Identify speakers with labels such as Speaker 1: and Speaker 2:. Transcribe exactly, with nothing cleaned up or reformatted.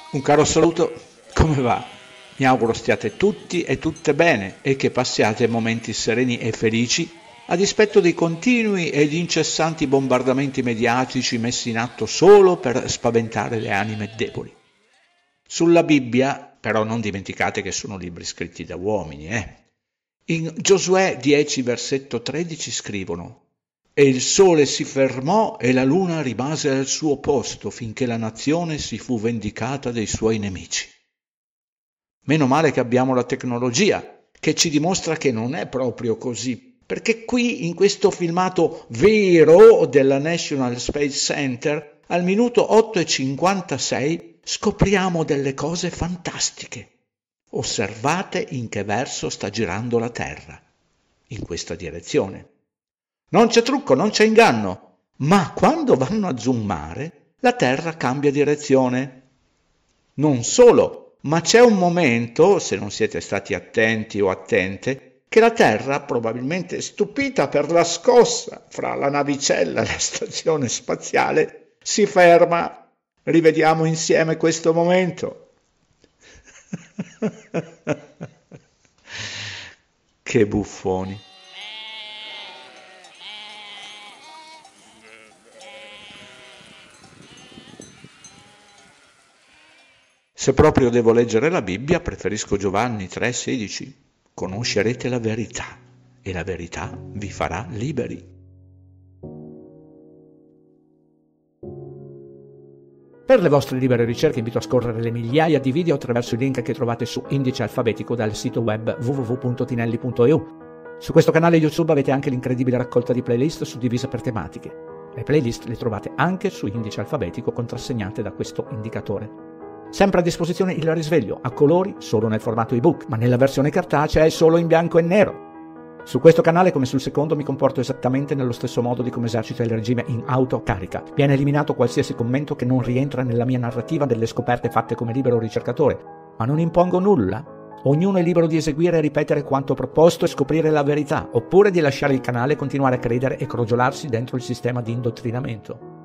Speaker 1: Un caro saluto, come va? Mi auguro stiate tutti e tutte bene e che passiate momenti sereni e felici a dispetto dei continui ed incessanti bombardamenti mediatici messi in atto solo per spaventare le anime deboli. Sulla Bibbia, però non dimenticate che sono libri scritti da uomini, eh? In Giosuè dieci versetto tredici scrivono: «E il sole si fermò e la luna rimase al suo posto finché la nazione si fu vendicata dei suoi nemici». Meno male che abbiamo la tecnologia, che ci dimostra che non è proprio così, perché qui in questo filmato vero della National Space Center, al minuto otto e cinquantasei, scopriamo delle cose fantastiche. Osservate in che verso sta girando la Terra. In questa direzione. Non c'è trucco, non c'è inganno, ma quando vanno a zoomare, la Terra cambia direzione. Non solo, ma c'è un momento, se non siete stati attenti o attente, che la Terra, probabilmente stupita per la scossa fra la navicella e la stazione spaziale, si ferma. Rivediamo insieme questo momento. Che buffoni. Se proprio devo leggere la Bibbia, preferisco Giovanni tre sedici. Conoscerete la verità e la verità vi farà liberi.
Speaker 2: Per le vostre libere ricerche invito a scorrere le migliaia di video attraverso i link che trovate su Indice Alfabetico dal sito web w w w punto tinelli punto e u. Su questo canale YouTube avete anche l'incredibile raccolta di playlist suddivise per tematiche. Le playlist le trovate anche su Indice Alfabetico contrassegnate da questo indicatore. Sempre a disposizione il risveglio a colori solo nel formato ebook, ma nella versione cartacea è solo in bianco e nero. Su questo canale, come sul secondo, mi comporto esattamente nello stesso modo di come esercita il regime in autocarica. Viene eliminato qualsiasi commento che non rientra nella mia narrativa delle scoperte fatte come libero ricercatore, ma non impongo nulla. Ognuno è libero di eseguire e ripetere quanto proposto e scoprire la verità, oppure di lasciare il canale e continuare a credere e crogiolarsi dentro il sistema di indottrinamento.